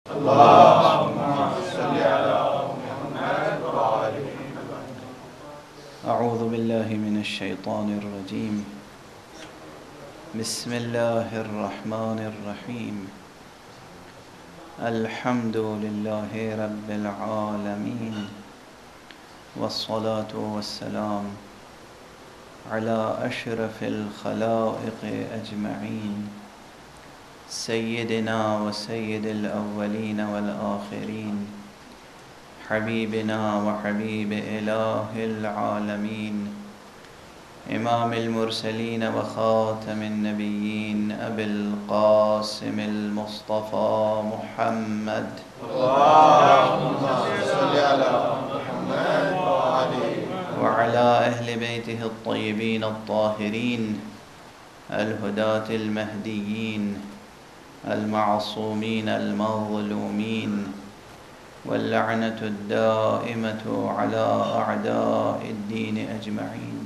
اللهم صل على محمد وآل محمد. أعوذ بالله من الشيطان الرجيم. بسم الله الرحمن الرحيم. الحمد لله رب العالمين، والصلاة والسلام على أشرف الخلائق أجمعين، سيدنا وسيد الأولين والآخرين، حبيبنا وحبيب إله العالمين، إمام المرسلين وخاتم النبيين، أبي القاسم المصطفى محمد. اللهم صل على محمد وعلى أهل بيته الطيبين الطاهرين الهداة المهديين المعصومين المظلومين، واللعنة الدائمة على أعداء الدين أجمعين.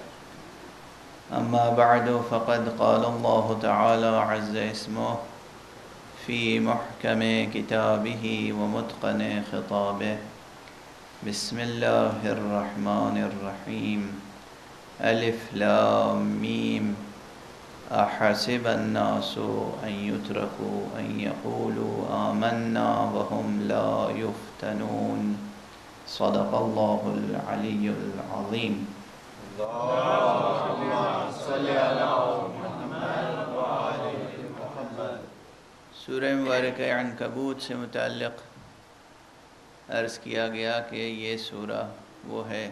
أما بعد، فقد قال الله تعالى عز اسمه في محكم كتابه ومتقن خطابه: بسم الله الرحمن الرحيم. ألف لام ميم. أحسب الناس أن يتركوا أن يقولوا آمنا وهم لا يفتنون. صدق الله العلي العظيم. اللهم صل على محمد وآل محمد. سورہ مبارکہ عنکبوت سے متعلق عرض کیا گیا کہ یہ سورہ وہ ہے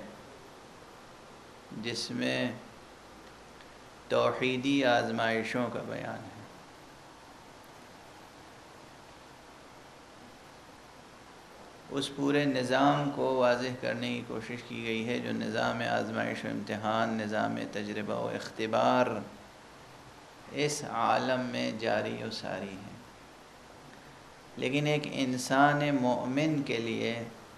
جس میں توحیدی آزمائشوں کا بیان ہے۔ اس پورے نظام کو واضح کرنے کی کوشش کی گئی ہے جو نظام آزمائش و امتحان، نظام تجربہ و اختبار اس عالم میں جاری و ساری ہے۔ لیکن ایک انسان مومن کے لیے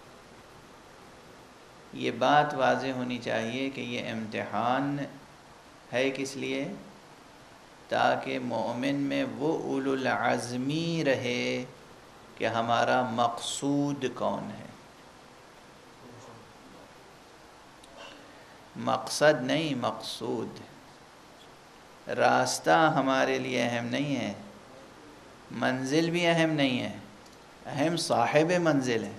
یہ بات واضح ہونی چاہیے کہ یہ امتحان ہے کس لیے؟ تاکہ مومن میں وہ اولو العزمی رہے کہ ہمارا مقصود کون ہے۔ مقصد نہیں، مقصود۔ راستہ ہمارے لیے اہم نہیں ہے، منزل بھی اہم نہیں ہے، اہم صاحب منزل ہے۔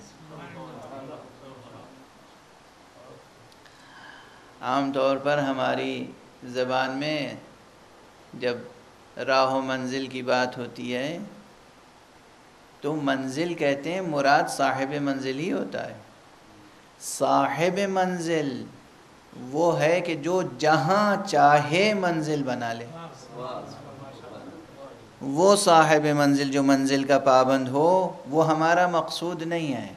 عام طور پر ہماری زبان میں جب راہ و منزل کی بات ہوتی ہے تو منزل کہتے ہیں، مراد صاحب منزل ہی ہوتا ہے۔ صاحب منزل وہ ہے کہ جو جہاں چاہے منزل بنا لے، وہ صاحب منزل جو منزل کا پابند ہو، وہ ہمارا مقصود نہیں ہے۔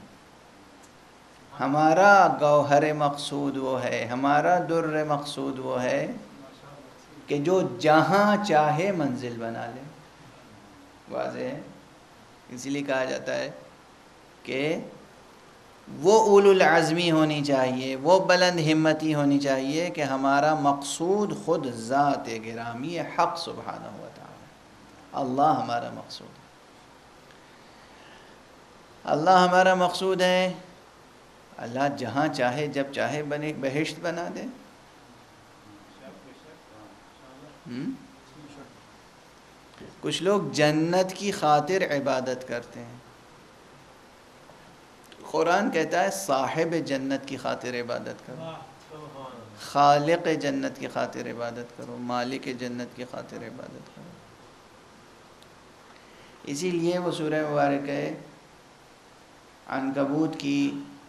ہمارا گوہر مقصود وہ ہے، ہمارا در مقصود وہ ہے کہ جو جہاں چاہے منزل بنا لے۔ واضح ہے؟ اسی لیے کہا جاتا ہے کہ وہ اولو العزمی ہونی چاہیے، وہ بلند ہمتی ہونی چاہیے کہ ہمارا مقصود خود ذات گرامی حق سبحانہ و تعالی، اللہ ہمارا مقصود ہے۔ اللہ ہمارا مقصود ہے، اللہ جہاں چاہے جب چاہے بنے بہشت بنا دے۔ کچھ لوگ جنت کی خاطر عبادت کرتے ہیں۔ قرآن کہتا ہے صاحب جنت کی خاطر عبادت کرو، خالق جنت کی خاطر عبادت کرو، مالک جنت کی خاطر عبادت کرو۔ اسی لیے وہ سورہ مبارکہ عنکبوت کی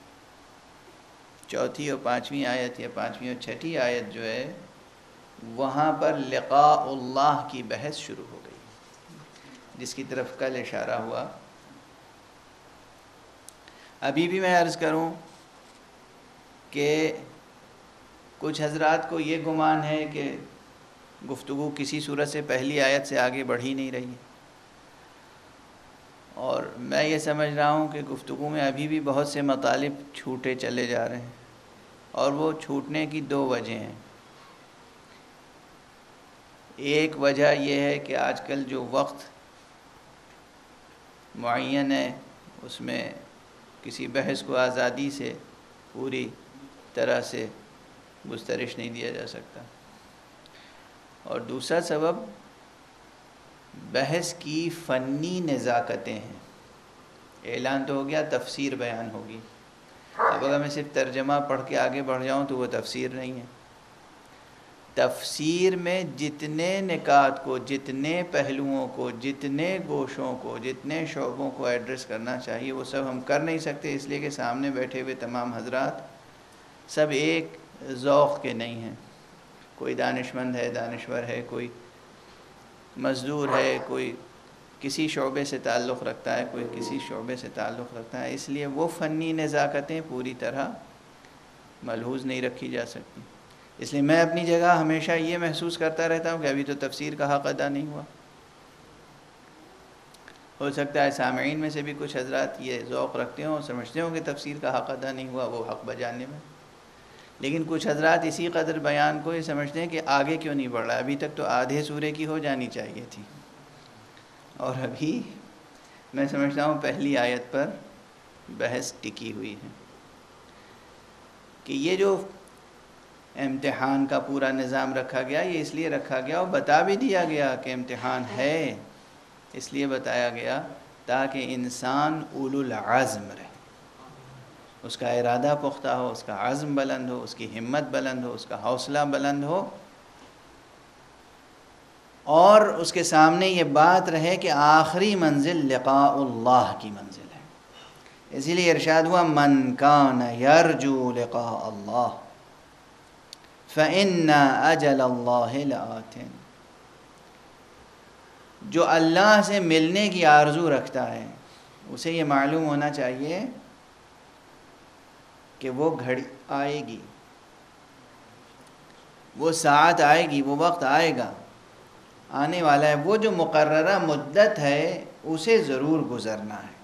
چوتھی اور پانچویں آیت یا پانچویں اور چھٹی آیت جو ہے، وہاں پر لقاء اللہ کی بحث شروع ہو گئی، جس کی طرف کل اشارہ ہوا۔ ابھی بھی میں عرض کروں کہ کچھ حضرات کو یہ گمان ہے کہ گفتگو کسی صورت سے پہلی آیت سے آگے بڑھ ہی نہیں رہی، اور میں یہ سمجھ رہا ہوں کہ گفتگو میں ابھی بھی بہت سے مطالب چھوٹے چلے جا رہے ہیں، اور وہ چھوٹنے کی دو وجہ ہیں۔ ایک وجہ یہ ہے کہ آج کل جو وقت معین ہے، اس میں کسی بحث کو آزادی سے پوری طرح سے گسترش نہیں دیا جا سکتا۔ اور دوسرا سبب بحث کی فنی نزاکتیں ہیں۔ اعلان تو ہو گیا، تفسیر بیان ہوگی۔ اب اگر میں صرف ترجمہ پڑھ کے آگے بڑھ جاؤں تو وہ تفسیر نہیں ہے۔ تفسیر میں جتنے نکات کو، جتنے پہلوؤں کو، جتنے گوشوں کو، جتنے شعبوں کو ایڈریس کرنا چاہیے وہ سب ہم کر نہیں سکتے، اس لیے کہ سامنے بیٹھے ہوئے تمام حضرات سب ایک ذوق کے نہیں ہیں۔ کوئی دانشمند ہے، دانشور ہے، کوئی مزدور ہے، کوئی کسی شعبے سے تعلق رکھتا ہے، کوئی کسی شعبے سے تعلق رکھتا ہے، اس لیے وہ فنی نزاکتیں پوری طرح ملحوظ نہیں رکھی جا سکتی۔ اس لیے میں اپنی جگہ ہمیشہ یہ محسوس کرتا رہتا ہوں کہ ابھی تو تفسیر کا حق ادا نہیں ہوا۔ ہو سکتا ہے سامعین میں سے بھی کچھ حضرات یہ ذوق رکھتے ہوں، سمجھتے ہوں کہ تفسیر کا حق ادا نہیں ہوا وہ حق بجانے میں، لیکن کچھ حضرات اسی قدر بیان کو یہ سمجھتے ہیں کہ آگے کیوں نہیں بڑھ رہا، ابھی تک تو آدھے سورے کی ہو جانی چاہیے تھی، اور ابھی میں سمجھتا ہوں پہلی آیت پر بحث ٹکی ہوئی ہے۔ کہ یہ جو امتحان کا پورا نظام رکھا گیا، یہ اس لیے رکھا گیا اور بتا بھی دیا گیا کہ امتحان ہے، اس لیے بتایا گیا تاکہ انسان اولو العزم رہے، اس کا ارادہ پختہ ہو، اس کا عزم بلند ہو، اس کی ہمت بلند ہو، اس کا حوصلہ بلند ہو، اور اس کے سامنے یہ بات رہے کہ آخری منزل لقاء اللہ کی منزل ہے۔ اسی لیے ارشاد ہوا من کان یرجو لقاء اللہ فإن أجل اللہ لآت۔ جو اللہ سے ملنے کی آرزو رکھتا ہے اسے یہ معلوم ہونا چاہیے کہ وہ گھڑی آئے گی، وہ ساعت آئے گی، وہ وقت آئے گا، آنے والا ہے، وہ جو مقررہ مدت ہے اسے ضرور گزرنا ہے۔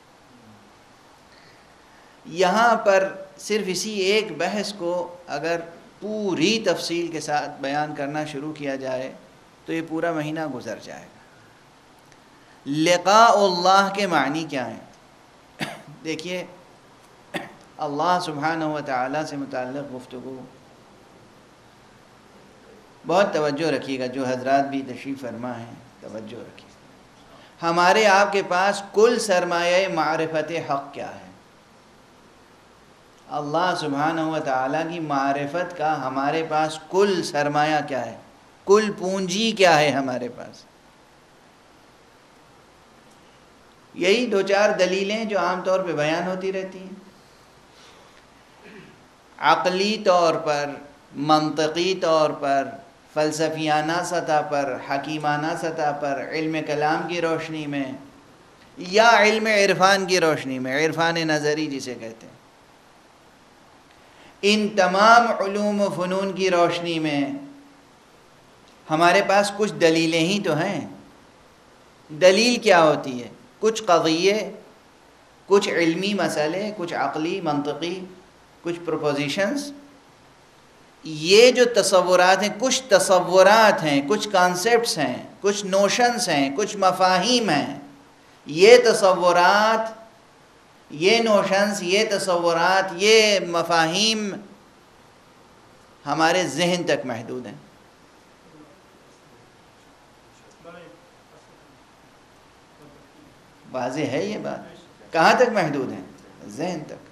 یہاں پر صرف اسی ایک بحث کو اگر پوری تفصیل کے ساتھ بیان کرنا شروع کیا جائے تو یہ پورا مہینہ گزر جائے گا۔ لقاء اللہ کے معنی کیا ہیں؟ دیکھیے، اللہ سبحانہ و تعالیٰ سے متعلق گفتگو بہت توجہ رکھیے گا، جو حضرات بھی تشریف فرما ہیں توجہ رکھیے۔ ہمارے آپ کے پاس کل سرمایہ معرفت حق کیا ہے؟ اللہ سبحانہ و تعالیٰ کی معرفت کا ہمارے پاس کل سرمایہ کیا ہے؟ کل پونجی کیا ہے ہمارے پاس؟ یہی دو چار دلیلیں جو عام طور پہ بیان ہوتی رہتی ہیں، عقلی طور پر، منطقی طور پر، فلسفیانہ سطح پر، حکیمانہ سطح پر، علم کلام کی روشنی میں یا علم عرفان کی روشنی میں، عرفان نظری جسے کہتے ہیں، ان تمام علوم و فنون کی روشنی میں ہمارے پاس کچھ دلیلیں ہی تو ہیں۔ دلیل کیا ہوتی ہے؟ کچھ قضیے، کچھ علمی مسئلے، کچھ عقلی منطقی، کچھ پروپوزیشنز، یہ جو تصورات ہیں، کچھ تصورات ہیں، کچھ کانسیپٹس ہیں، کچھ نوشنز ہیں، کچھ مفاہیم ہیں، یہ تصورات، یہ نوشنز، یہ تصورات، یہ مفاہیم ہمارے ذہن تک محدود ہیں۔ واضح ہے یہ بات؟ کہاں تک محدود ہیں؟ ذہن تک۔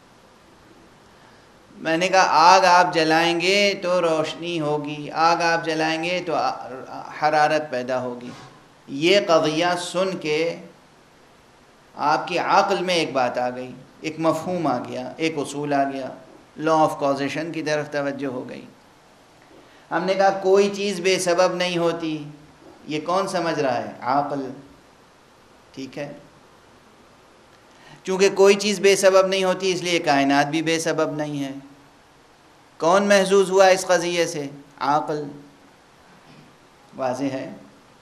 میں نے کہا آگ آپ جلائیں گے تو روشنی ہوگی، آگ آپ جلائیں گے تو حرارت پیدا ہوگی۔ یہ قضیہ سن کے آپ کی عقل میں ایک بات آ گئی، ایک مفہوم آ گیا، ایک اصول آ گیا، لا آف کازیشن کی طرف توجہ ہو گئی۔ ہم نے کہا کوئی چیز بے سبب نہیں ہوتی، یہ کون سمجھ رہا ہے؟ عقل۔ ٹھیک ہے، چونکہ کوئی چیز بے سبب نہیں ہوتی اس لیے کائنات بھی بے سبب نہیں ہے۔ کون محظوظ ہوا اس قضیے سے؟ عقل۔ واضح ہے؟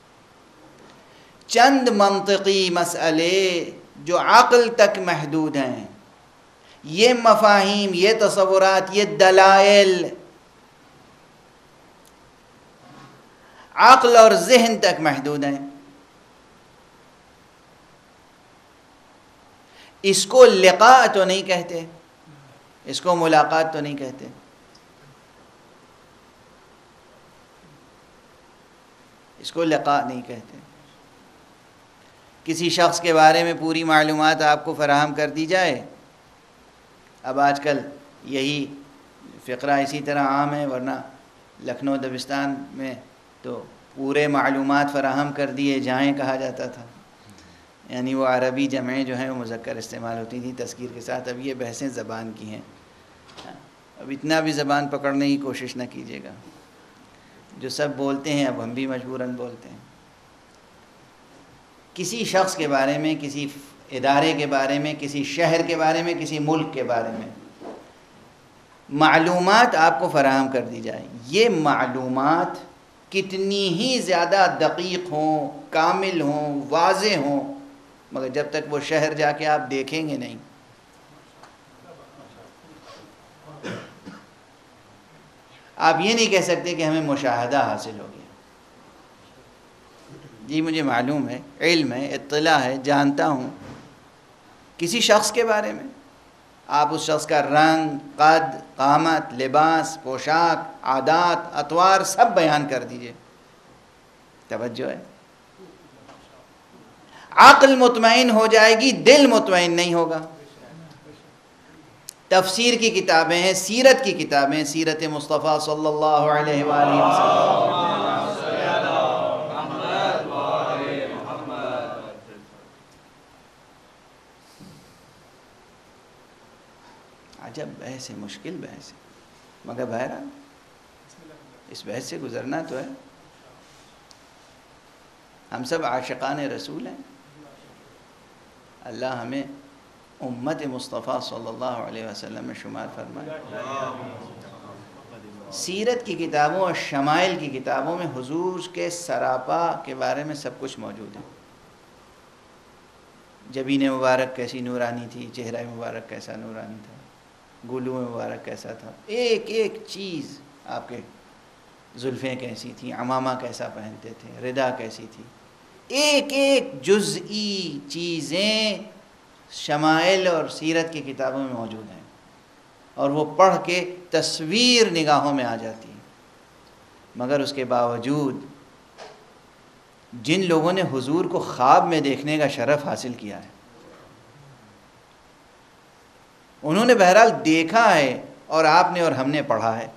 چند منطقی مسئلے جو عقل تک محدود ہیں، یہ مفاہیم، یہ تصورات، یہ دلائل عقل اور ذہن تک محدود ہیں۔ اس کو لقاء تو نہیں کہتے، اس کو ملاقات تو نہیں کہتے. اس کو لقاء نہیں کہتے. کسی شخص کے بارے میں پوری معلومات آپ کو فراہم کر دی جائے. اب آج کل یہی فقرہ اسی طرح عام ہے، ورنہ لکھنؤ دبستان میں تو پورے معلومات فراہم کر دیے جائیں کہا جاتا تھا. یعنی وہ عربی جمعیں جو ہیں وہ مذکر استعمال ہوتی تھیں تذکیر کے ساتھ. اب یہ بحثیں زبان کی ہیں. اب اتنا بھی زبان پکڑنے کی کوشش نہ کیجیے گا. جو سب بولتے ہیں اب ہم بھی مجبوراً بولتے ہیں. کسی شخص کے بارے میں، کسی ادارے کے بارے میں، کسی شہر کے بارے میں، کسی ملک کے بارے میں معلومات آپ کو فراہم کر دی جائے. یہ معلومات کتنی ہی زیادہ دقیق ہوں، کامل ہوں، واضح ہوں، مگر جب تک وہ شہر جا کے آپ دیکھیں گے نہیں. آپ یہ نہیں کہہ سکتے کہ ہمیں مشاہدہ حاصل ہو گیا. جی مجھے معلوم ہے، علم ہے، اطلاع ہے، جانتا ہوں کسی شخص کے بارے میں. آپ اس شخص کا رنگ، قد، قامت، لباس، پوشاک، عادات، اطوار سب بیان کر دیجئے. توجہ ہے. عقل مطمئن ہو جائے گی، دل مطمئن نہیں ہوگا. تفسیر کی کتابیں ہیں، سیرت کی کتابیں، سیرت مصطفیٰ صلی اللہ علیہ وآلہ وسلم. عجب بحث ہے، مشکل بحث ہے، مگر بہرحال اس بحث سے گزرنا تو ہے. ہم سب عاشقان رسول ہیں. اللہ ہمیں امت مصطفیٰ صلی اللہ علیہ وسلم میں شمار فرمائے. سیرت کی کتابوں اور شمائل کی کتابوں میں حضور کے سراپا کے بارے میں سب کچھ موجود ہے. جبین مبارک کیسی نورانی تھی، چہرہ مبارک کیسا نورانی تھا، گلو مبارک کیسا تھا، ایک ایک چیز. آپ کے زلفیں کیسی تھیں، عمامہ کیسا پہنتے تھے، ردا کیسی تھی، ایک ایک جزئی چیزیں شمائل اور سیرت کی کتابوں میں موجود ہیں، اور وہ پڑھ کے تصویر نگاہوں میں آ جاتی ہے. مگر اس کے باوجود جن لوگوں نے حضور کو خواب میں دیکھنے کا شرف حاصل کیا ہے، انہوں نے بہرحال دیکھا ہے، اور آپ نے اور ہم نے پڑھا ہے.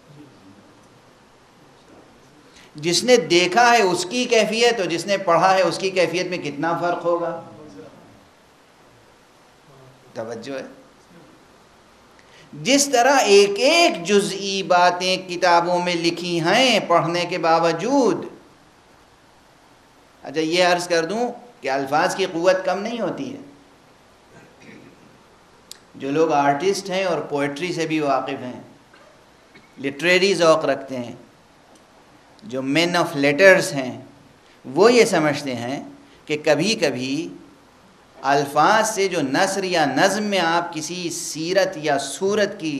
جس نے دیکھا ہے اس کی کیفیت اور جس نے پڑھا ہے اس کی کیفیت میں کتنا فرق ہوگا. توجہ ہے. جس طرح ایک ایک جزئی باتیں کتابوں میں لکھی ہیں پڑھنے کے باوجود. اچھا یہ عرض کر دوں کہ الفاظ کی قوت کم نہیں ہوتی ہے. جو لوگ آرٹسٹ ہیں اور پوئٹری سے بھی واقف ہیں، لٹریری ذوق رکھتے ہیں، جو مین آف لیٹرز ہیں، وہ یہ سمجھتے ہیں کہ کبھی کبھی الفاظ سے جو نثر یا نظم میں آپ کسی سیرت یا صورت کی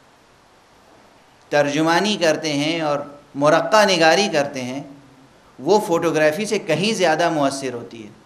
ترجمانی کرتے ہیں اور مرقع نگاری کرتے ہیں، وہ فوٹوگرافی سے کہیں زیادہ مؤثر ہوتی ہے.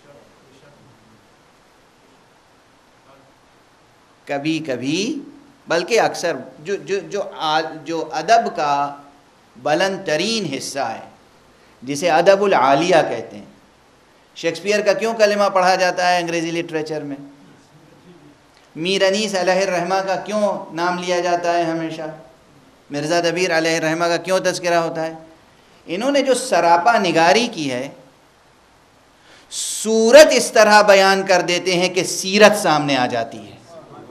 کبھی کبھی بلکہ اکثر جو ادب کا بلند ترین حصہ ہے، جسے ادب العالیہ کہتے ہیں. شیکسپیئر کا کیوں کلمہ پڑھا جاتا ہے انگریزی لٹریچر میں؟ میر انیس علیہ الرحمہ کا کیوں نام لیا جاتا ہے ہمیشہ؟ مرزا دبیر علیہ الرحمہ کا کیوں تذکرہ ہوتا ہے؟ انہوں نے جو سراپا نگاری کی ہے، صورت اس طرح بیان کر دیتے ہیں کہ سیرت سامنے آ جاتی ہے.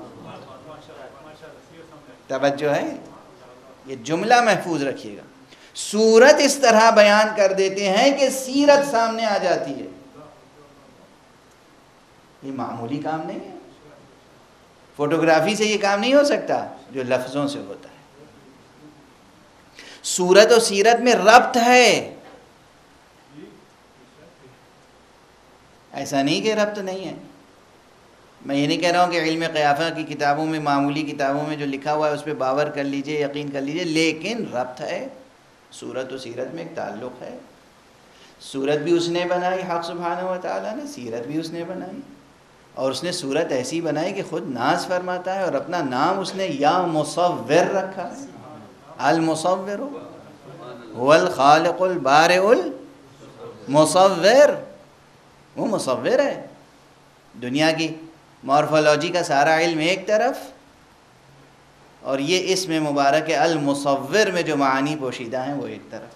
توجہ ہے، یہ جملہ محفوظ رکھیے گا. صورت اس طرح بیان کر دیتے ہیں کہ سیرت سامنے آ جاتی ہے. یہ معمولی کام نہیں ہے. فوٹوگرافی سے یہ کام نہیں ہو سکتا جو لفظوں سے ہوتا ہے. صورت و سیرت میں ربط ہے. ایسا نہیں کہ ربط نہیں ہے. میں یہ نہیں کہہ رہا ہوں کہ علم قیافہ کی کتابوں میں، معمولی کتابوں میں جو لکھا ہوا ہے اس پہ باور کر لیجئے، یقین کر لیجئے، لیکن ربط ہے. صورت و سیرت میں ایک تعلق ہے. صورت بھی اس نے بنائی، حق سبحانہ و تعالیٰ نے، سیرت بھی اس نے بنائی. اور اس نے صورت ایسی بنائی کہ خود ناز فرماتا ہے، اور اپنا نام اس نے یا مصور رکھا ہے۔ المصور هو الخالق البارئ المصور، وہ مصور ہے۔ دنیا کی مورفولوجی کا سارا علم ایک طرف، اور یہ اسم مبارک المصور میں جو معانی پوشیدہ ہیں وہ ایک طرف۔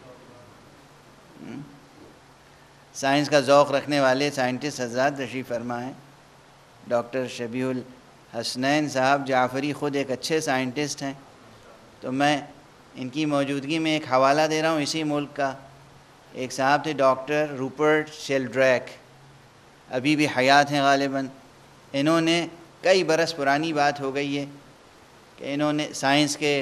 سائنس کا ذوق رکھنے والے سائنٹسٹ حضرات تشریف فرما ہیں۔ ڈاکٹر شبیہ الحسنین صاحب جعفری خود ایک اچھے سائنٹسٹ ہیں، تو میں ان کی موجودگی میں ایک حوالہ دے رہا ہوں اسی ملک کا۔ ایک صاحب تھے ڈاکٹر روپرٹ شیلڈریک، ابھی بھی حیات ہیں غالباً۔ انہوں نے کئی برس پرانی بات ہو گئی ہے کہ انہوں نے سائنس کے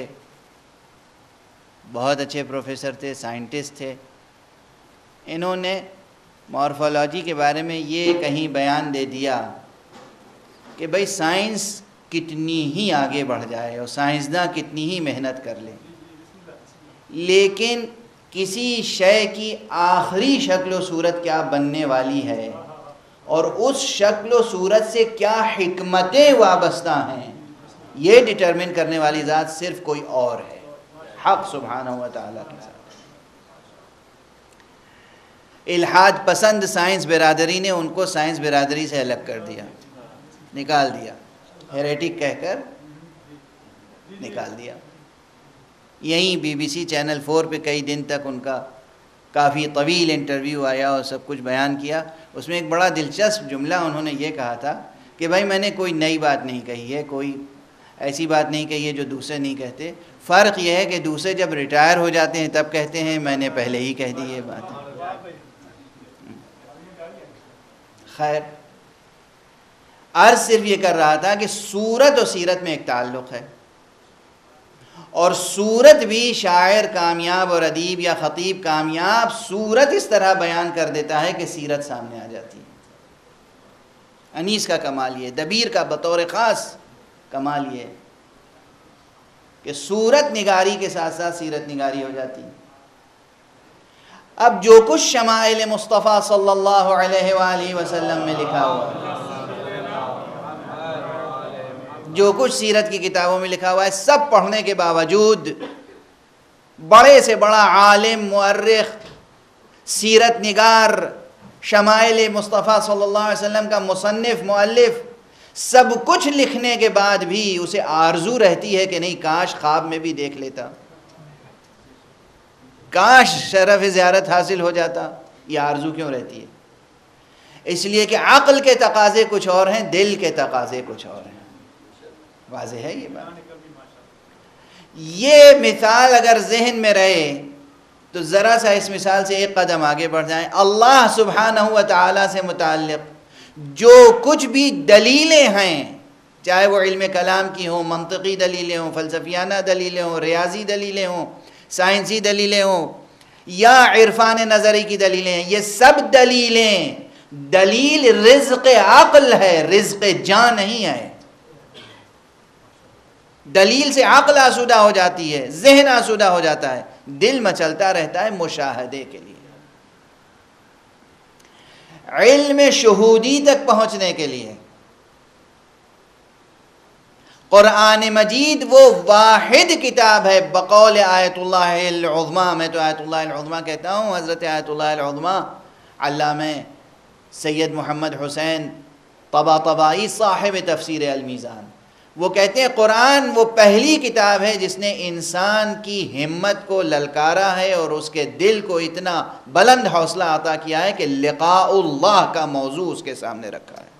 بہت اچھے پروفیسر تھے، سائنٹسٹ تھے۔ انہوں نے مورفولوجی کے بارے میں یہ کہیں بیان دے دیا کہ بھئی سائنس کتنی ہی آگے بڑھ جائے اور سائنسداں کتنی ہی محنت کر لیں، لیکن کسی شے کی آخری شکل و صورت کیا بننے والی ہے اور اس شکل و صورت سے کیا حکمتیں وابستہ ہیں، یہ ڈٹرمن کرنے والی ذات صرف کوئی اور ہے، حق سبحانہ و تعالیٰ کے ساتھ۔ الحاد پسند سائنس برادری نے ان کو سائنس برادری سے الگ کر دیا، نکال دیا، ہیریٹک کہہ کر نکال دیا۔ یہیں بی بی سی چینل 4 پہ کئی دن تک ان کا کافی طویل انٹرویو آیا اور سب کچھ بیان کیا۔ اس میں ایک بڑا دلچسپ جملہ انہوں نے یہ کہا تھا کہ بھائی میں نے کوئی نئی بات نہیں کہی ہے، کوئی ایسی بات نہیں کہی ہے جو دوسرے نہیں کہتے، فرق یہ ہے کہ دوسرے جب ریٹائر ہو جاتے ہیں تب کہتے ہیں، میں نے پہلے ہی کہہ دی یہ بات۔ خیر، عرض صرف یہ کر رہا تھا کہ صورت و سیرت میں ایک تعلق ہے، اور صورت بھی شاعر کامیاب اور ادیب یا خطیب کامیاب صورت اس طرح بیان کر دیتا ہے کہ سیرت سامنے آ جاتی ہے۔ انیس کا کمال یہ، دبیر کا بطور خاص کمال یہ کہ صورت نگاری کے ساتھ ساتھ سیرت نگاری ہو جاتی ہے۔ اب جو کچھ شمائل مصطفیٰ صلی اللہ علیہ وآلہ وسلم میں لکھا ہوا ہے، جو کچھ سیرت کی کتابوں میں لکھا ہوا ہے، سب پڑھنے کے باوجود بڑے سے بڑا عالم، مؤرخ، سیرت نگار، شمائل مصطفیٰ صلی اللہ علیہ وسلم کا مصنف، مؤلف، سب کچھ لکھنے کے بعد بھی اسے آرزو رہتی ہے کہ نہیں کاش خواب میں بھی دیکھ لیتا، کاش شرف زیارت حاصل ہو جاتا۔ یہ آرزو کیوں رہتی ہے؟ اس لیے کہ عقل کے تقاضے کچھ اور ہیں، دل کے تقاضے کچھ اور ہیں۔ واضح ہے یہ بات؟ یہ مثال اگر ذہن میں رہے تو ذرا سا اس مثال سے ایک قدم آگے بڑھ جائیں۔ اللہ سبحانہ و تعالیٰ سے متعلق جو کچھ بھی دلیلیں ہیں، چاہے وہ علم کلام کی ہوں، منطقی دلیلیں ہوں، فلسفیانہ دلیلیں ہوں، ریاضی دلیلیں ہوں، سائنسی دلیلیں ہوں، یا عرفان نظری کی دلیلیں ہیں، یہ سب دلیلیں، دلیل رزق عقل ہے، رزق جان نہیں ہے۔ دلیل سے عقل آسودہ ہو جاتی ہے، ذہن آسودہ ہو جاتا ہے، دل مچلتا رہتا ہے مشاہدے کے لیے، علم شہودی تک پہنچنے کے لیے۔ قرآن مجید وہ واحد کتاب ہے بقول آیت اللہ العظمیٰ، میں تو آیت اللہ العظمیٰ کہتا ہوں، حضرت آیت اللہ العظمیٰ علامہ سید محمد حسین طباطبائی صاحب تفسیر المیزان، وہ کہتے ہیں قرآن وہ پہلی کتاب ہے جس نے انسان کی ہمت کو للکارا ہے اور اس کے دل کو اتنا بلند حوصلہ عطا کیا ہے کہ لقاء اللہ کا موضوع اس کے سامنے رکھا ہے۔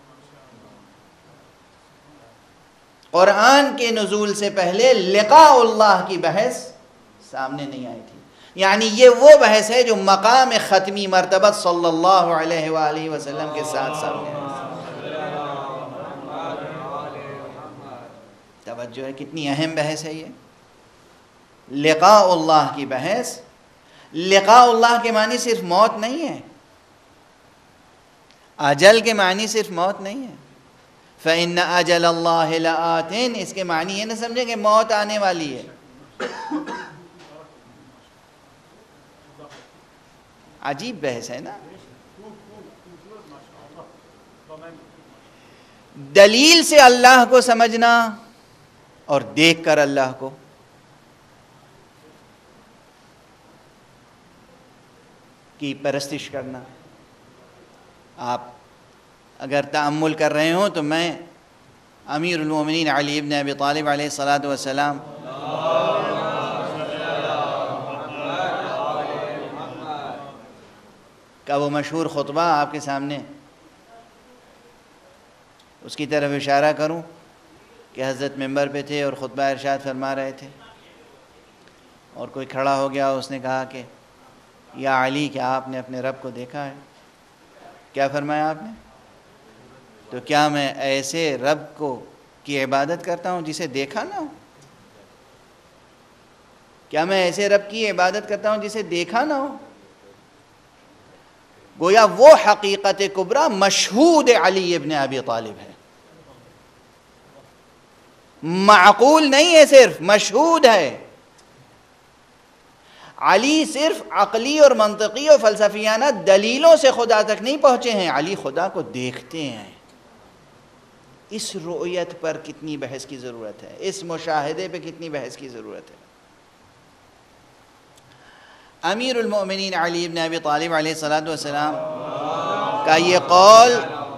قرآن کے نزول سے پہلے لقاء اللہ کی بحث سامنے نہیں آئی تھی، یعنی یہ وہ بحث ہے جو مقام ختمی مرتبہ صلی اللہ علیہ وآلہ وسلم کے ساتھ سامنے آئی۔ توجہ ہے کتنی اہم بحث ہے یہ لقاء اللہ کی بحث۔ لقاء اللہ کے معنی صرف موت نہیں ہے، اجل کے معنی صرف موت نہیں ہے۔ فَإِنَّ أَجَلَ اللَّهِ لَآتٍ، اس کے معنی یہ نہ سمجھیں کہ موت آنے والی ہے۔ عجیب بحث ہے نا۔ دلیل سے اللہ کو سمجھنا اور دیکھ کر اللہ کو، کی پرستش کرنا۔ آپ اگر تأمل کر رہے ہوں تو میں امیر المومنین علی ابن ابی طالب علیہ الصلاۃ والسلام کا وہ مشہور خطبہ آپ کے سامنے اس کی طرف اشارہ کروں کہ حضرت ممبر پہ تھے اور خطبہ ارشاد فرما رہے تھے، اور کوئی کھڑا ہو گیا، اس نے کہا کہ یا علی، کیا آپ نے اپنے رب کو دیکھا ہے؟ کیا فرمایا آپ نے؟ تو کیا میں ایسے رب کی عبادت کرتا ہوں جسے دیکھا نہ ہو؟ کیا میں ایسے رب کی عبادت کرتا ہوں جسے دیکھا نہ ہو؟ گویا وہ حقیقت کبریٰ مشہود علی ابن ابی طالب ہے، معقول نہیں ہے، صرف مشہود ہے۔ علی صرف عقلی اور منطقی اور فلسفیانہ دلیلوں سے خدا تک نہیں پہنچے ہیں، علی خدا کو دیکھتے ہیں۔ اس رؤیت پر کتنی بحث کی ضرورت ہے، اس مشاہدے پہ کتنی بحث کی ضرورت ہے۔ امیر المؤمنین علی ابن ابی طالب علیہ الصلاۃ والسلام کا یہ قول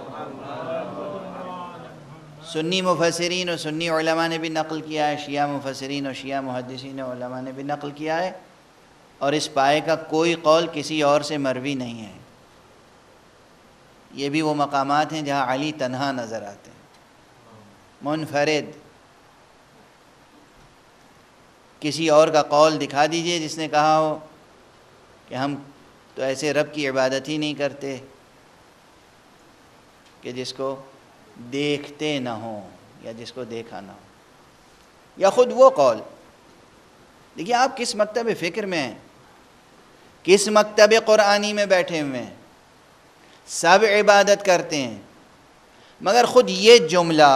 سنی مفسرین اور سنی علماء نے بھی نقل کیا ہے، شیعہ مفسرین اور شیعہ محدثین اور علماء نے بھی نقل کیا ہے، اور اس پائے کا کوئی قول کسی اور سے مروی نہیں ہے۔ یہ بھی وہ مقامات ہیں جہاں علی تنہا نظر آتے ہیں، منفرد۔ کسی اور کا قول دکھا دیجئے جس نے کہا ہو کہ ہم تو ایسے رب کی عبادت ہی نہیں کرتے کہ جس کو دیکھتے نہ ہوں یا جس کو دیکھا نہ ہو، یا خود وہ قول۔ دیکھیے آپ کس مکتب فکر میں ہیں، کس مکتب قرآنی میں بیٹھے ہوئے ہیں، سب عبادت کرتے ہیں، مگر خود یہ جملہ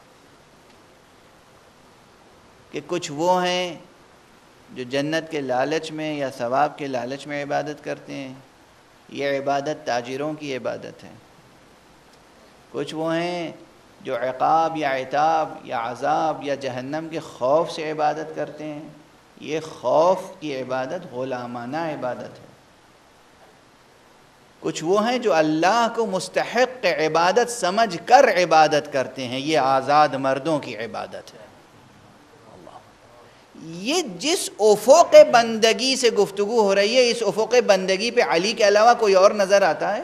کہ کچھ وہ ہیں جو جنت کے لالچ میں یا ثواب کے لالچ میں عبادت کرتے ہیں، یہ عبادت تاجروں کی عبادت ہے۔ کچھ وہ ہیں جو عقاب یا عتاب یا عذاب یا جہنم کے خوف سے عبادت کرتے ہیں، یہ خوف کی عبادت غلامانہ عبادت ہے۔ کچھ وہ ہیں جو اللہ کو مستحق عبادت سمجھ کر عبادت کرتے ہیں، یہ آزاد مردوں کی عبادت ہے۔ یہ جس افق بندگی سے گفتگو ہو رہی ہے، اس افق بندگی پہ علی کے علاوہ کوئی اور نظر آتا ہے؟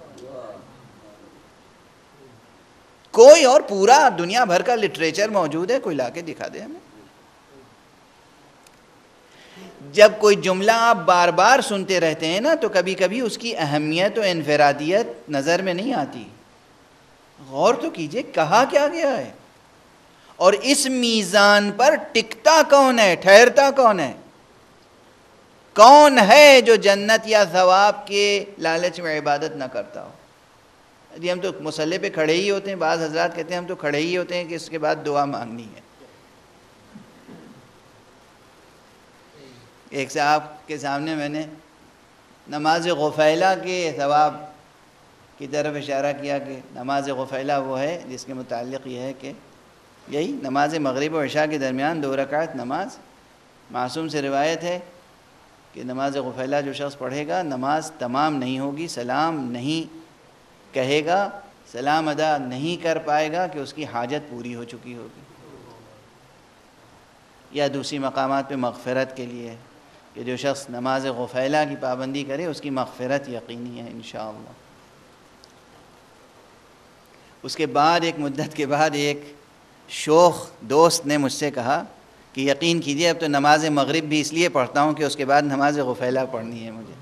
کوئی اور؟ پورا دنیا بھر کا لٹریچر موجود ہے، کوئی لا کے دکھا دے ہمیں۔ جب کوئی جملہ آپ بار بار سنتے رہتے ہیں نا تو کبھی کبھی اس کی اہمیت و انفرادیت نظر میں نہیں آتی۔ غور تو کیجئے کہا کیا گیا ہے، اور اس میزان پر ٹکتا کون ہے، ٹھہرتا کون ہے؟ کون ہے جو جنت یا ثواب کے لالچ میں عبادت نہ کرتا ہو؟ جی ہم تو مصلی پہ کھڑے ہی ہوتے ہیں، بعض حضرات کہتے ہیں ہم تو کھڑے ہی ہوتے ہیں کہ اس کے بعد دعا مانگنی ہے۔ ایک صاحب کے سامنے میں نے نماز غفیلہ کے ثواب کی طرف اشارہ کیا کہ نماز غفیلہ وہ ہے جس کے متعلق یہ ہے کہ یہی نماز مغرب و عشاء کے درمیان 2 رکعت نماز، معصوم سے روایت ہے کہ نماز غفیلہ جو شخص پڑھے گا نماز تمام نہیں ہوگی، سلام نہیں کہے گا، سلام ادا نہیں کر پائے گا کہ اس کی حاجت پوری ہو چکی ہوگی۔ یا دوسری مقامات پہ مغفرت کے لیے کہ جو شخص نماز غفیلہ کی پابندی کرے اس کی مغفرت یقینی ہے انشاءاللہ۔ اس کے بعد ایک مدت کے بعد ایک شوخ دوست نے مجھ سے کہا کہ یقین کیجئے اب تو نماز مغرب بھی اس لیے پڑھتا ہوں کہ اس کے بعد نماز غفیلہ پڑھنی ہے مجھے۔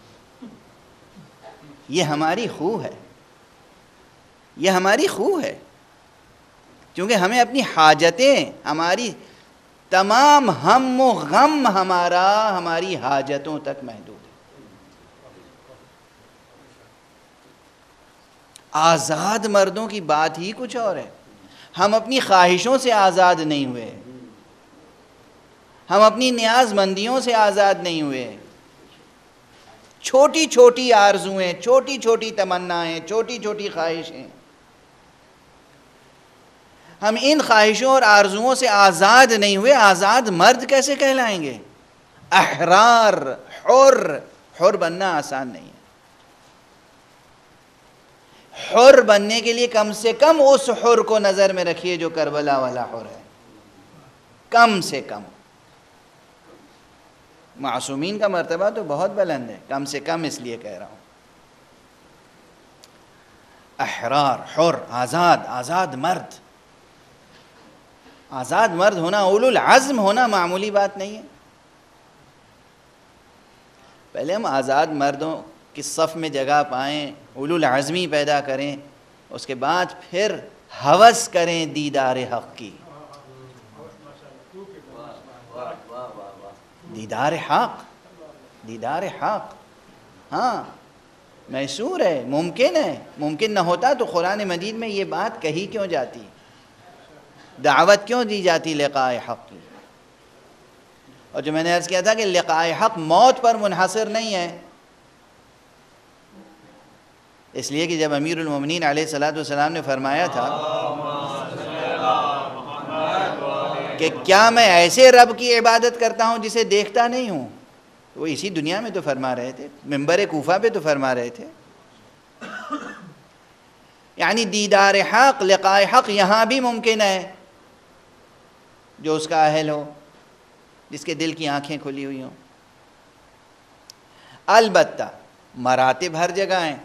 یہ ہماری خو ہے، یہ ہماری خو ہے، کیونکہ ہمیں اپنی حاجتیں، ہماری تمام ہم و غم ہماری حاجتوں تک محدود ہے۔ آزاد مردوں کی بات ہی کچھ اور ہے۔ ہم اپنی خواہشوں سے آزاد نہیں ہوئے، ہم اپنی نیاز مندیوں سے آزاد نہیں ہوئے۔ چھوٹی چھوٹی آرزویں، چھوٹی چھوٹی تمنائیں، چھوٹی چھوٹی خواہشیں، ہم ان خواہشوں اور آرزوؤں سے آزاد نہیں ہوئے، آزاد مرد کیسے کہلائیں گے؟ احرار، حر بننا آسان نہیں ہے۔ حر بننے کے لیے کم سے کم اس حر کو نظر میں رکھیے جو کربلا والا حر ہے، کم سے کم۔ معصومین کا مرتبہ تو بہت بلند ہے، کم سے کم اس لیے کہہ رہا ہوں۔ احرار، حر، آزاد مرد۔ آزاد مرد ہونا، اولو العزم ہونا معمولی بات نہیں ہے۔ پہلے ہم آزاد مردوں کی صف میں جگہ پائیں، اولو العزمی پیدا کریں، اس کے بعد پھر ہوس کریں دیدار حق کی۔ دیدار حق، ہاں میسور ہے، ممکن ہے۔ ممکن نہ ہوتا تو قرآن مجید میں یہ بات کہی کیوں جاتی، دعوت کیوں دی جاتی لقاء حق کی؟ اور جو میں نے عرض کیا تھا کہ لقاء حق موت پر منحصر نہیں ہے، اس لیے کہ جب امیر المومنین علیہ السلام نے فرمایا تھا کہ کیا میں ایسے رب کی عبادت کرتا ہوں جسے دیکھتا نہیں ہوں، وہ اسی دنیا میں تو فرما رہے تھے، منبر کوفہ پہ تو فرما رہے تھے۔ یعنی دیدار حق، لقاء حق یہاں بھی ممکن ہے، جو اس کا اہل ہو، جس کے دل کی آنکھیں کھلی ہوئی ہوں۔ البتہ مراتب ہر جگہ ہیں۔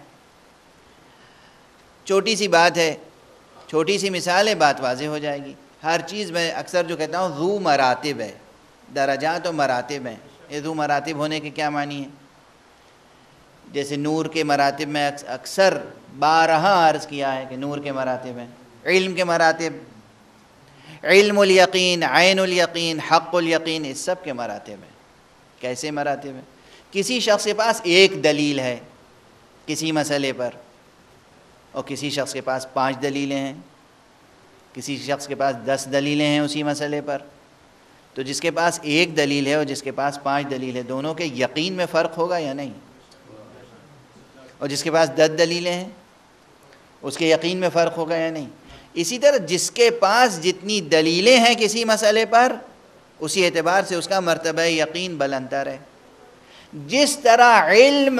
چھوٹی سی بات ہے، چھوٹی سی مثال ہے، بات واضح ہو جائے گی۔ ہر چیز میں اکثر جو کہتا ہوں ذو مراتب ہے، درجات و مراتب ہیں۔ یہ ذو مراتب ہونے کے کیا معنی ہے؟ جیسے نور کے مراتب میں اکثر بارہا عرض کیا ہے کہ نور کے مراتب ہیں۔ علم کے مراتب، علم الیقین، عین الیقین، حق الیقین، اس سب کے مراتب ہیں۔ کیسے مراتب ہیں؟ کسی شخص کے پاس ایک دلیل ہے کسی مسئلے پر، اور کسی شخص کے پاس 5 دلیلیں ہیں، کسی شخص کے پاس 10 دلیلیں ہیں اسی مسئلے پر۔ تو جس کے پاس ایک دلیل ہے اور جس کے پاس 5 دلیل ہے، دونوں کے یقین میں فرق ہوگا یا نہیں؟ اور جس کے پاس 10 دلیلیں ہیں اس کے یقین میں فرق ہوگا یا نہیں؟ اسی طرح جس کے پاس جتنی دلیلیں ہیں کسی مسئلے پر، اسی اعتبار سے اس کا مرتبہ یقین بلند تر ہے۔ جس طرح علم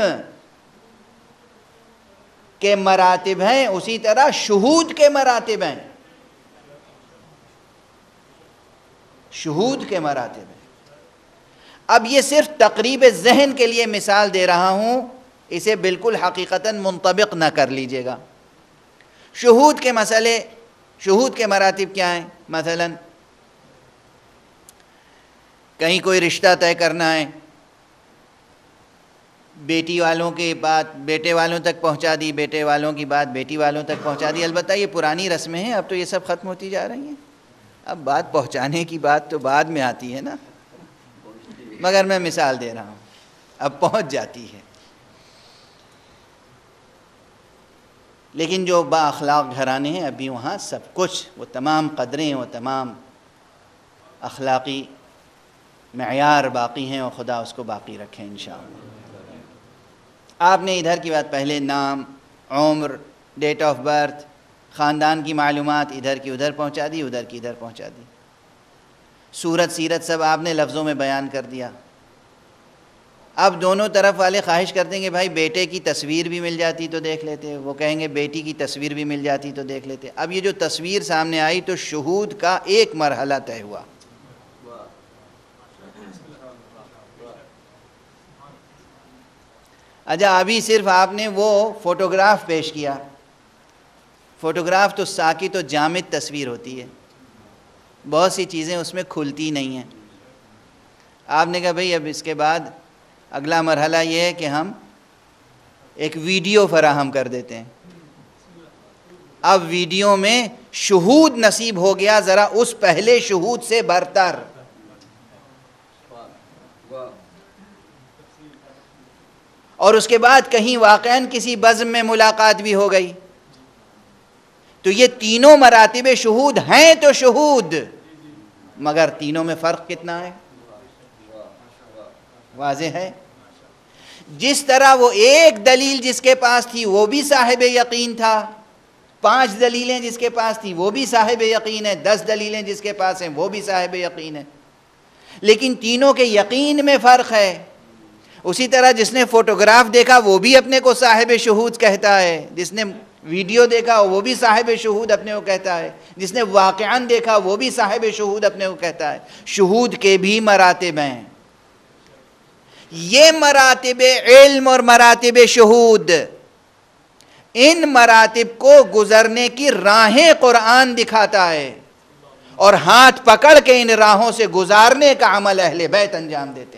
کے مراتب ہیں اسی طرح شہود کے مراتب ہیں، شہود کے مراتب ہیں۔ اب یہ صرف تقریب ذہن کے لیے مثال دے رہا ہوں، اسے بالکل حقیقتاً منطبق نہ کر لیجئے گا۔ شہود کے مسئلے، شہود کے مراتب کیا ہیں؟ مثلا کہیں کوئی رشتہ طے کرنا ہے، بیٹی والوں کی بات بیٹے والوں تک پہنچا دی، بیٹے والوں کی بات بیٹی والوں تک پہنچا دی۔ البتہ یہ پرانی رسمیں ہیں، اب تو یہ سب ختم ہوتی جا رہی ہیں، اب بات پہنچانے کی بات تو بعد میں آتی ہے نا، مگر میں مثال دے رہا ہوں، اب پہنچ جاتی ہے۔ لیکن جو با اخلاق گھرانے ہیں ابھی وہاں سب کچھ، وہ تمام قدریں، وہ تمام اخلاقی معیار باقی ہیں، اور خدا اس کو باقی رکھے انشاءاللہ۔ آپ نے ادھر کی بات پہلے نام، عمر، ڈیٹ آف برتھ، خاندان کی معلومات ادھر کی ادھر پہنچا دی، ادھر کی ادھر پہنچا دی۔ صورت سیرت سب آپ نے لفظوں میں بیان کر دیا۔ اب دونوں طرف والے خواہش کرتے ہیں کہ بھائی بیٹے کی تصویر بھی مل جاتی تو دیکھ لیتے، وہ کہیں گے بیٹی کی تصویر بھی مل جاتی تو دیکھ لیتے۔ اب یہ جو تصویر سامنے آئی تو شہود کا ایک مرحلہ طے ہوا۔ اچھا ابھی صرف آپ نے وہ فوٹوگراف پیش کیا، فوٹوگراف تو ساکت و جامد تصویر ہوتی ہے، بہت سی چیزیں اس میں کھلتی نہیں ہیں۔ آپ نے کہا بھئی اب اس کے بعد اگلا مرحلہ یہ ہے کہ ہم ایک ویڈیو فراہم کر دیتے ہیں۔ اب ویڈیو میں شہود نصیب ہو گیا ذرا اس پہلے شہود سے برتر۔ اور اس کے بعد کہیں واقعاً کسی بزم میں ملاقات بھی ہو گئی، تو یہ تینوں مراتب شہود ہیں تو شہود، مگر تینوں میں فرق کتنا ہے؟ واضح ہے۔ جس طرح وہ ایک دلیل جس کے پاس تھی وہ بھی صاحب یقین تھا، 5 دلیلیں جس کے پاس تھیں وہ بھی صاحب یقین ہے، 10 دلیلیں جس کے پاس ہیں وہ بھی صاحب یقین ہے، لیکن تینوں کے یقین میں فرق ہے۔ اسی طرح جس نے فوٹوگراف دیکھا وہ بھی اپنے کو صاحب شہود کہتا ہے، جس نے ویڈیو دیکھا وہ بھی صاحب شہود اپنے کو کہتا ہے، جس نے واقعاً دیکھا وہ بھی صاحب شہود اپنے کو کہتا ہے۔ شہود کے بھی مراتب ہیں، یہ مراتب علم اور مراتب شہود، ان مراتب کو گزرنے کی راہیں قرآن دکھاتا ہے، اور ہاتھ پکڑ کے ان راہوں سے گزارنے کا عمل اہل بیت انجام دیتے ہیں۔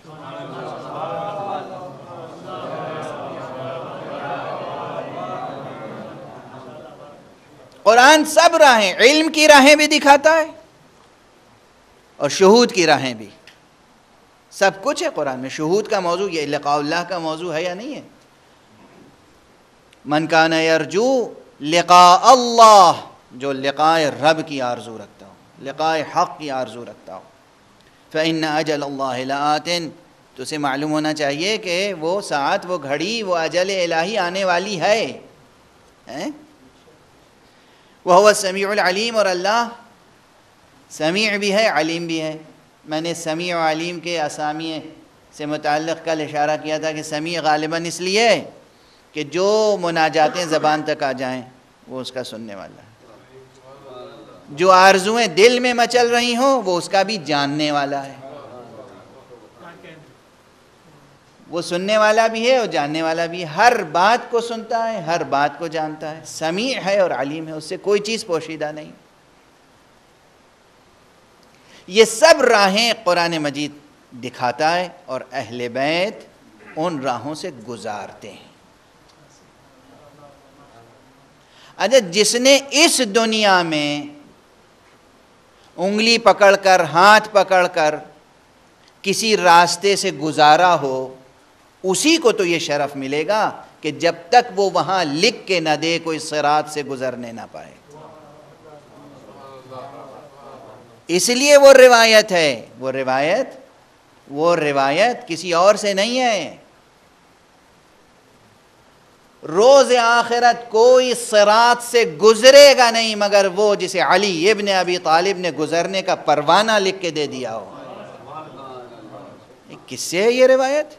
قرآن سب راہیں، علم کی راہیں بھی دکھاتا ہے اور شہود کی راہیں بھی، سب کچھ ہے قرآن میں۔ شہود کا موضوع یہ لقاء اللہ کا موضوع ہے یا نہیں ہے؟ من کان یرجو لقاء اللہ، جو لقاء رب کی آرزو رکھتا ہو، لقاء حق کی آرزو رکھتا ہو، فإن اجل اللہ لآت، تو اسے معلوم ہونا چاہیے کہ وہ ساعت، وہ گھڑی، وہ اجل الہی آنے والی ہے۔ وَهُوَ السَّمِيعُ الْعَلِيمُ، اور اللہ سمیع بھی ہے علیم بھی ہے۔ میں نے سمیع و علیم کے اسامی سے متعلق کل اشارہ کیا تھا کہ سمیع غالباً اس لیے کہ جو مناجاتیں زبان تک آ جائیں وہ اس کا سننے والا ہے، جو آرزویں دل میں مچل رہی ہوں وہ اس کا بھی جاننے والا ہے، وہ سننے والا بھی ہے اور جاننے والا بھی ہے، ہر بات کو سنتا ہے، ہر بات کو جانتا ہے، سمیع ہے اور علیم ہے، اس سے کوئی چیز پوشیدہ نہیں۔ یہ سب راہیں قرآن مجید دکھاتا ہے اور اہل بیت ان راہوں سے گزارتے ہیں۔ اچھا، جس نے اس دنیا میں انگلی پکڑ کر، ہاتھ پکڑ کر کسی راستے سے گزارا ہو، اسی کو تو یہ شرف ملے گا کہ جب تک وہ وہاں لکھ کے نہ دے کوئی صراط سے گزرنے نہ پائے۔ اس لیے وہ روایت ہے، وہ روایت کسی اور سے نہیں ہے۔ روز آخرت کوئی صراط سے گزرے گا نہیں مگر وہ جسے علی ابن ابی طالب نے گزرنے کا پروانہ لکھ کے دے دیا ہو۔ کس سے ہے یہ روایت؟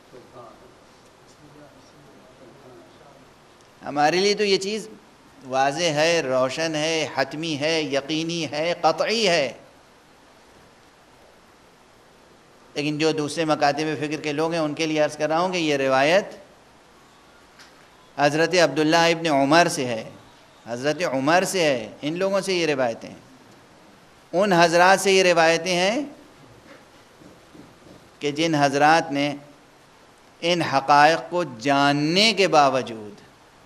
ہمارے لیے تو یہ چیز واضح ہے، روشن ہے، حتمی ہے، یقینی ہے، قطعی ہے، لیکن جو دوسرے مکاتب فکر کے لوگ ہیں ان کے لیے عرض کر رہا ہوں کہ یہ روایت حضرت عبداللہ ابن عمر سے ہے، حضرت عمر سے ہے، ان لوگوں سے یہ روایتیں، ان حضرات سے یہ روایتیں ہیں کہ جن حضرات نے ان حقائق کو جاننے کے باوجود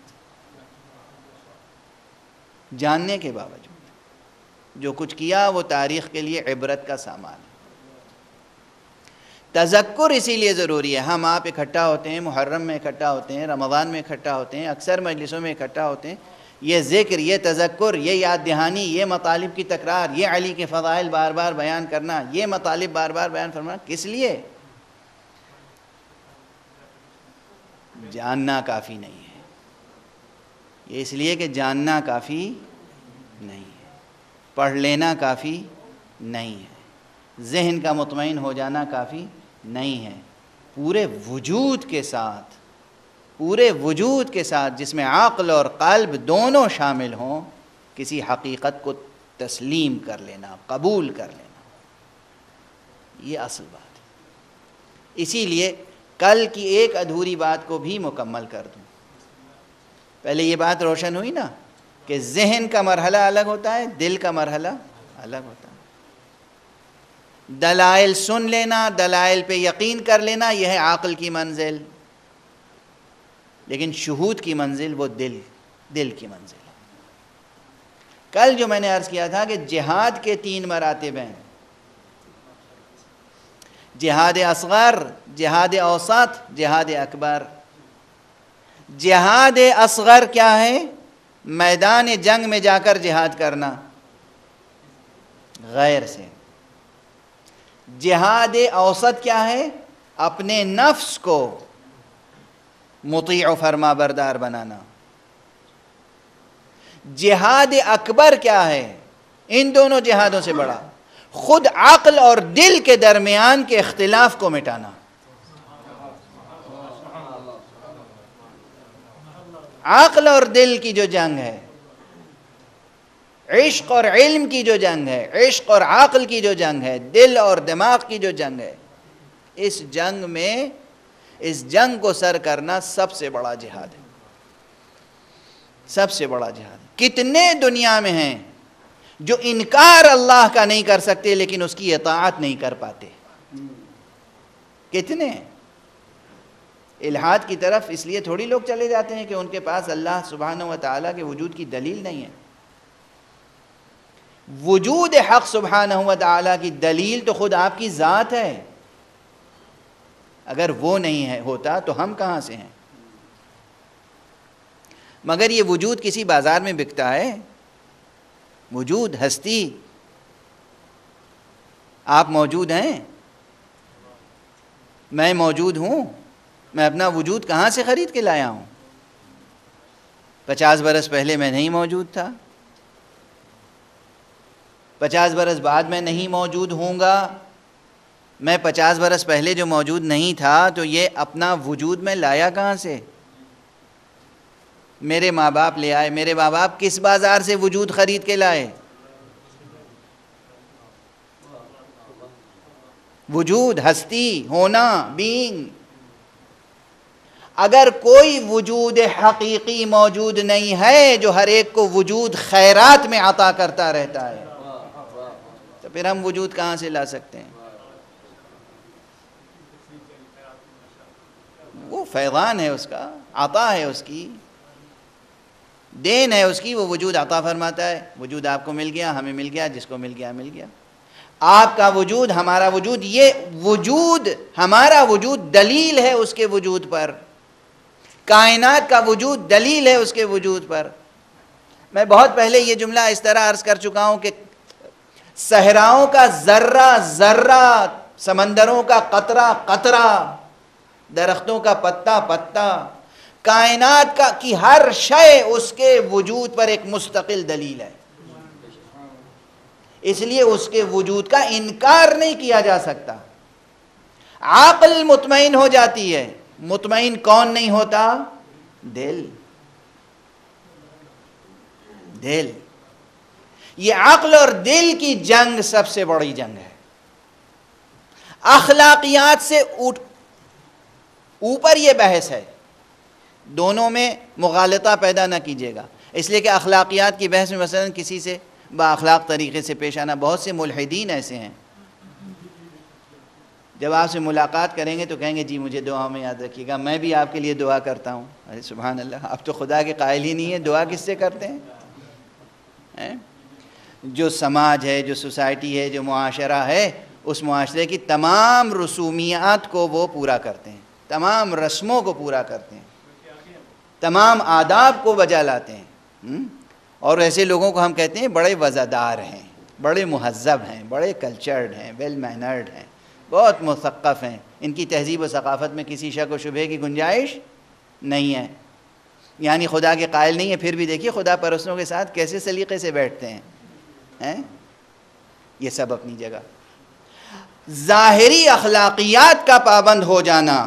جو کچھ کیا وہ تاریخ کے لیے عبرت کا سامان ہے۔ تذکر اسی لیے ضروری ہے۔ ہم آپ اکٹھا ہوتے ہیں، محرم میں اکٹھا ہوتے ہیں، رمضان میں اکٹھا ہوتے ہیں، اکثر مجلسوں میں اکٹھا ہوتے ہیں، یہ ذکر، یہ تذکر، یہ یاد دہانی، یہ مطالب کی تکرار، یہ علی کے فضائل بار بار بیان کرنا، یہ مطالب بار بار بیان فرمانا، کس لیے؟ جاننا کافی نہیں ہے، یہ اس لیے کہ جاننا کافی نہیں ہے، پڑھ لینا کافی نہیں ہے، ذہن کا مطمئن ہو جانا کافی نہیں ہے، پورے وجود کے ساتھ جس میں عقل اور قلب دونوں شامل ہوں، کسی حقیقت کو تسلیم کر لینا، قبول کر لینا، یہ اصل بات ہے۔ اسی لیے کل کی ایک ادھوری بات کو بھی مکمل کر دوں۔ پہلے یہ بات روشن ہوئی نا کہ ذہن کا مرحلہ الگ ہوتا ہے، دل کا مرحلہ الگ ہوتا ہے۔ دلائل سن لینا، دلائل پہ یقین کر لینا، یہ ہے عقل کی منزل، لیکن شہود کی منزل وہ دل کی منزل ہے۔ کل جو میں نے عرض کیا تھا کہ جہاد کے 3 مراتب ہیں، جہاد اصغر، جہاد اوسط، جہاد اکبر۔ جہاد اصغر کیا ہے؟ میدان جنگ میں جا کر جہاد کرنا غیر سے۔ جہاد اوسط کیا ہے؟ اپنے نفس کو مطیع و فرما بردار بنانا۔ جہاد اکبر کیا ہے؟ ان دونوں جہادوں سے بڑا خود عقل اور دل کے درمیان کے اختلاف کو مٹانا. عقل اور دل کی جو جنگ ہے، عشق اور علم کی جو جنگ ہے، عشق اور عقل کی جو جنگ ہے، دل اور دماغ کی جو جنگ ہے، اس جنگ میں، اس جنگ کو سر کرنا سب سے بڑا جہاد ہے. سب سے بڑا جہاد. کتنے دنیا میں ہیں جو انکار اللہ کا نہیں کر سکتے لیکن اس کی اطاعت نہیں کر پاتے. کتنے ہیں؟ الحاد کی طرف اس لیے تھوڑی لوگ چلے جاتے ہیں کہ ان کے پاس اللہ سبحانہ و تعالیٰ کے وجود کی دلیل نہیں ہے. وجود حق سبحانہ و تعالیٰ کی دلیل تو خود آپ کی ذات ہے. اگر وہ نہیں ہے ہوتا تو ہم کہاں سے ہیں؟ مگر یہ وجود کسی بازار میں بکتا ہے؟ وجود، ہستی. آپ موجود ہیں، میں موجود ہوں. میں اپنا وجود کہاں سے خرید کے لایا ہوں؟ 50 برس پہلے میں نہیں موجود تھا، 50 برس بعد میں نہیں موجود ہوں گا. میں 50 برس پہلے جو موجود نہیں تھا تو یہ اپنا وجود میں لایا کہاں سے؟ میرے ماں باپ لے آئے. میرے ماں باپ کس بازار سے وجود خرید کے لائے؟ وجود، ہستی، ہونا، بینگ. اگر کوئی وجود حقیقی موجود نہیں ہے جو ہر ایک کو وجود خیرات میں عطا کرتا رہتا ہے تو پھر ہم وجود کہاں سے لا سکتے ہیں؟ وہ فیضان ہے اس کا، عطا ہے اس کی، دین ہے اس کی. وہ وجود عطا فرماتا ہے. وجود آپ کو مل گیا، ہمیں مل گیا، جس کو مل گیا مل گیا. آپ کا وجود، ہمارا وجود، یہ وجود، ہمارا وجود دلیل ہے اس کے وجود پر. کائنات کا وجود دلیل ہے اس کے وجود پر. میں بہت پہلے یہ جملہ اس طرح عرض کر چکا ہوں کہ صحراؤں کا ذرہ ذرہ، سمندروں کا قطرہ قطرہ، درختوں کا پتا پتا، کائنات کا کی ہر شے اس کے وجود پر ایک مستقل دلیل ہے. اس لیے اس کے وجود کا انکار نہیں کیا جا سکتا. عقل مطمئن ہو جاتی ہے. مطمئن کون نہیں ہوتا؟ دل. دل. یہ عقل اور دل کی جنگ سب سے بڑی جنگ ہے. اخلاقیات سے اوپر یہ بحث ہے. دونوں میں مغالطہ پیدا نہ کیجیے گا. اس لیے کہ اخلاقیات کی بحث میں مثلا کسی سے با اخلاق طریقے سے پیش آنا. بہت سے ملحدین ایسے ہیں، جب آپ سے ملاقات کریں گے تو کہیں گے جی مجھے دعا میں یاد رکھیے گا، میں بھی آپ کے لیے دعا کرتا ہوں. ارے سبحان اللہ، آپ تو خدا کے قائل ہی نہیں ہیں، دعا کس سے کرتے ہیں؟ جو سماج ہے، جو سوسائٹی ہے، جو معاشرہ ہے، اس معاشرے کی تمام رسومیات کو وہ پورا کرتے ہیں، تمام رسموں کو پورا کرتے ہیں، تمام آداب کو بجا لاتے ہیں. اور ایسے لوگوں کو ہم کہتے ہیں بڑے وزادار ہیں، بڑے مہذب ہیں، بڑے کلچرڈ ہیں، ویل مینرڈ ہیں، بہت مثقف ہیں. ان کی تہذیب و ثقافت میں کسی شک و شبہ کی گنجائش نہیں ہے. یعنی خدا کے قائل نہیں ہے، پھر بھی دیکھیے خدا پرستوں کے ساتھ کیسے سلیقے سے بیٹھتے ہیں. یہ سب اپنی جگہ. ظاہری اخلاقیات کا پابند ہو جانا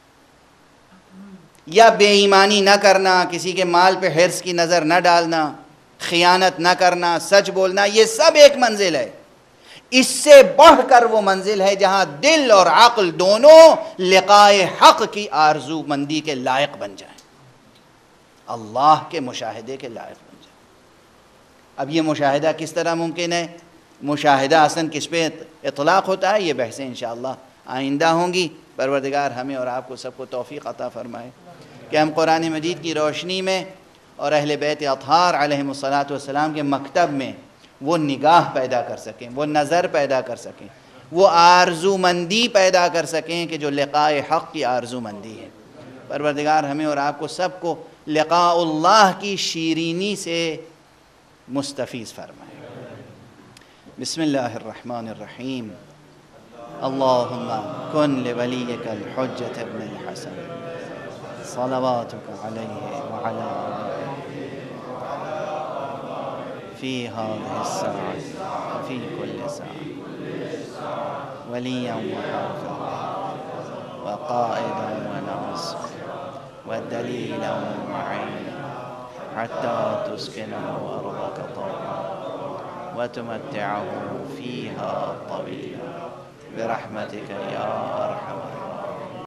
یا بے ایمانی نہ کرنا، کسی کے مال پہ حرص کی نظر نہ ڈالنا، خیانت نہ کرنا، سچ بولنا، یہ سب ایک منزل ہے. اس سے بڑھ کر وہ منزل ہے جہاں دل اور عقل دونوں لقائے حق کی آرزو مندی کے لائق بن جائیں، اللہ کے مشاہدے کے لائق بن جائیں. اب یہ مشاہدہ کس طرح ممکن ہے؟ مشاہدہ اصلاً کس پہ اطلاق ہوتا ہے؟ یہ بحثیں انشاءاللہ آئندہ ہوں گی. پروردگار ہمیں اور آپ کو سب کو توفیق عطا فرمائے کہ ہم قرآن مجید کی روشنی میں اور اہل بیت اطہار علیہم الصلاۃ والسلام کے مکتب میں وہ نگاہ پیدا کر سکیں، وہ نظر پیدا کر سکیں، وہ آرزو مندی پیدا کر سکیں کہ جو لقاء حق کی آرزو مندی ہے. پروردگار ہمیں اور آپ کو سب کو لقاء اللہ کی شیرینی سے مستفیض فرمائے. بسم اللہ الرحمن الرحیم. اللہم کن لولیک الحجۃ ابن الحسن صلواتک علیہ وعلی آلہ في هذه الساعة وفي كل ساعة وليا وحافظا وقائدا وناصرا ودليلا ومعينا حتى تسكنه أرضك طوعا وتمتعه فيها طويلا برحمتك يا أرحم الراحمين.